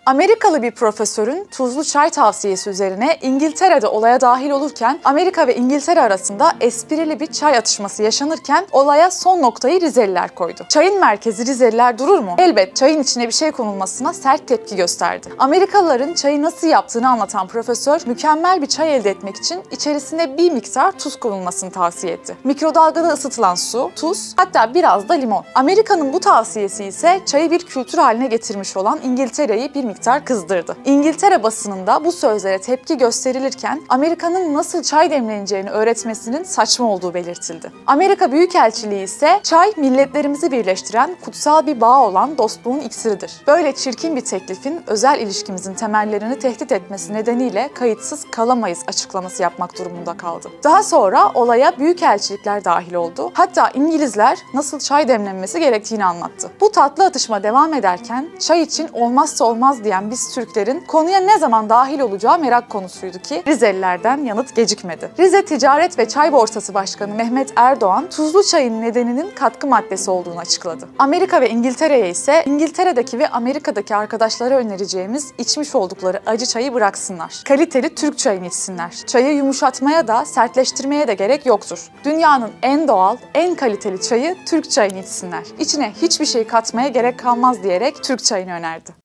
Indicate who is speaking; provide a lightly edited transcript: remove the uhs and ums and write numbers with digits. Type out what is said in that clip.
Speaker 1: Amerikalı bir profesörün tuzlu çay tavsiyesi üzerine İngiltere'de olaya dahil olurken Amerika ve İngiltere arasında esprili bir çay atışması yaşanırken olaya son noktayı Rizeliler koydu. Çayın merkezi Rizeliler durur mu? Elbet çayın içine bir şey konulmasına sert tepki gösterdi. Amerikalıların çayı nasıl yaptığını anlatan profesör mükemmel bir çay elde etmek için içerisine bir miktar tuz konulmasını tavsiye etti. Mikrodalgada ısıtılan su, tuz, hatta biraz da limon. Amerika'nın bu tavsiyesi ise çayı bir kültür haline getirmiş olan İngiltere'yi bir miktar kızdırdı. İngiltere basınında bu sözlere tepki gösterilirken Amerika'nın nasıl çay demleneceğini öğretmesinin saçma olduğu belirtildi. Amerika Büyükelçiliği ise çay milletlerimizi birleştiren kutsal bir bağ olan dostluğun iksiridir. Böyle çirkin bir teklifin özel ilişkimizin temellerini tehdit etmesi nedeniyle kayıtsız kalamayız açıklaması yapmak durumunda kaldı. Daha sonra olaya büyükelçilikler dahil oldu. Hatta İngilizler nasıl çay demlenmesi gerektiğini anlattı. Bu tatlı atışma devam ederken çay için olmazsa olmaz diyen biz Türklerin konuya ne zaman dahil olacağı merak konusuydu ki Rizelilerden yanıt gecikmedi. Rize Ticaret ve Çay Borsası Başkanı Mehmet Erdoğan tuzlu çayın nedeninin katkı maddesi olduğunu açıkladı. Amerika ve İngiltere'ye ise İngiltere'deki ve Amerika'daki arkadaşlara önereceğimiz içmiş oldukları acı çayı bıraksınlar. Kaliteli Türk çayını içsinler. Çayı yumuşatmaya da sertleştirmeye de gerek yoktur. Dünyanın en doğal, en kaliteli çayı Türk çayını içsinler. İçine hiçbir şey katmaya gerek kalmaz diyerek Türk çayını önerdi.